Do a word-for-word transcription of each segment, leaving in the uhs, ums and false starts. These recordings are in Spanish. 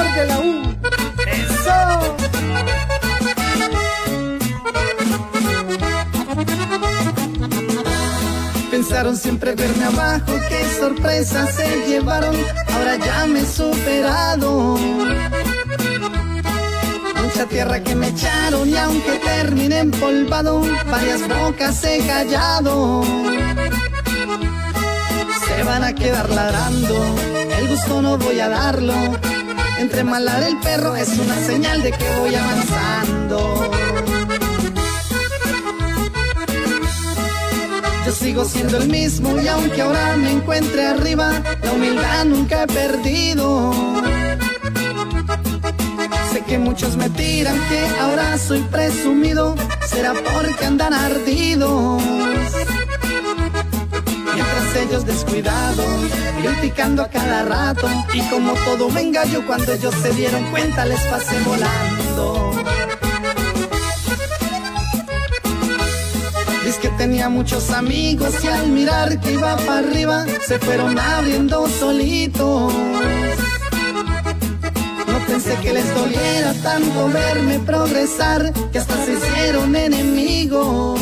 mejor de la U. ¡Eso! Pensaron siempre verme abajo, qué sorpresa se llevaron, ahora ya me he superado. Mucha tierra que me echaron y aunque terminé empolvado, varias bocas he callado. Se van a quedar ladrando, el gusto no voy a darlo. Entre más ladra el perro es una señal de que voy avanzando. Yo sigo siendo el mismo y aunque ahora me encuentre arriba, la humildad nunca he perdido. Sé que muchos me tiran que ahora soy presumido, será porque andan ardidos. Mientras ellos descuidados, criticando a cada rato, y como todo me engañó, cuando ellos se dieron cuenta les pasé volando. Dice que tenía muchos amigos y al mirar que iba para arriba se fueron abriendo solitos. No pensé que les doliera tanto verme progresar, que hasta se hicieron enemigos.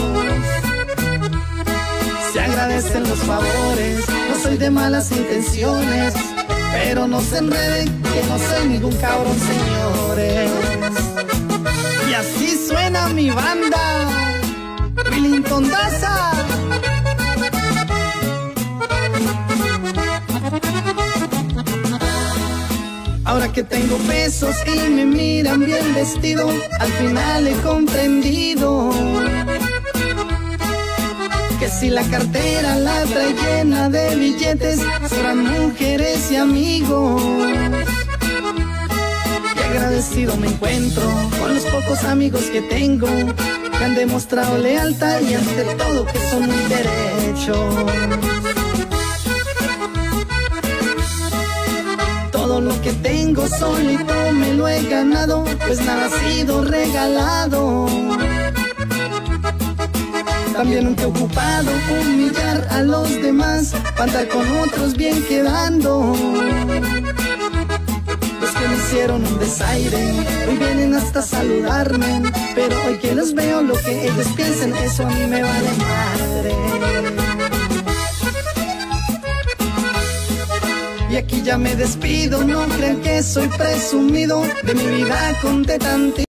Se agradecen los favores, no soy de malas intenciones, pero no se enreden que no soy ningún cabrón, señores. Y así suena mi banda, Willington Daza. Ahora que tengo pesos y me miran bien vestido, al final he comprendido que si la cartera la trae llena de billetes, serán mujeres y amigos. Y agradecido me encuentro con los pocos amigos que tengo, que han demostrado lealtad y ante todo que son muy derechos. Todo lo que tengo solito me lo he ganado, pues nada ha sido regalado. También nunca he ocupado humillar a los demás, para andar con otros bien quedando. Los que me hicieron un desaire, hoy vienen hasta saludarme, pero hoy que los veo lo que ellos piensen, eso a mí me vale madre. Y aquí ya me despido, no crean que soy presumido, de mi vida conté tantito.